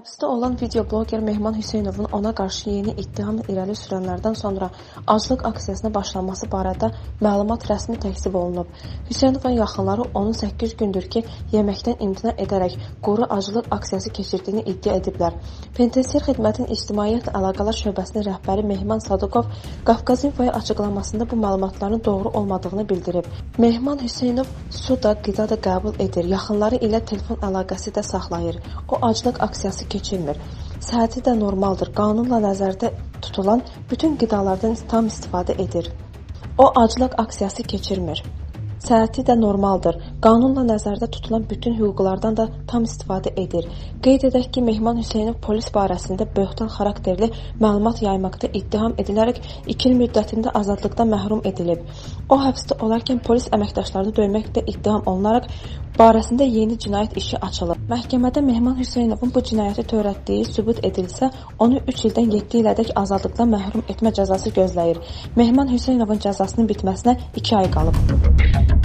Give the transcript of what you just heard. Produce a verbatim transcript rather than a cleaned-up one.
Həbsdə olan videobloger Mehman Hüseynovun ona qarşı yeni ittiham irəli sürənlərdən sonra aclıq aksiyasına başlanması barədə məlumat rəsmi təksib olunub. Hüseynovun yaxınları onun səkkiz gündür ki, yeməkdən imtina edərək qoru aclıq aksiyası keçirdiyini iddia ediblər. Penitensiar xidmətin ictimaiyyətlə əlaqələr şöbəsinin rəhbəri Mehman Sadıqov Qafqaz İnfoya açıqlamasında bu məlumatların doğru olmadığını bildirib. Mehman Hüseynov su da, qida da qəbul edir, yaxınları ilə telefon əlaqəsi də saxlayır. O aclıq aksiyası keçirmir. Səhhəti də normaldır. Qanunla nəzərdə tutulan bütün qidalardan tam istifadə edir. O aclıq aksiyası keçirmir. Səhhəti də normaldır. Qanunla nəzərdə tutulan bütün hüquqlardan da tam istifadə edir. Qeyd edək ki, Mehman Hüseynov polis barəsində böhtan xarakterli məlumat yaymaqda ittiham edilərək iki il müddətində azadlıqdan məhrum edilib. O həbsdə olarkən polis əməkdaşlarını döyməkdə ittiham olunaraq barəsində yeni cinayət işi açılıb. Məhkəmədə Mehman Hüseynovun bu cinayəti törətdiyi sübut edilsə, onu üç ildən yeddi ilədək azadlıqdan məhrum etmə cəzası gözləyir. Mehman Hüseynovun cəzasının bitməsinə iki ay qalıb.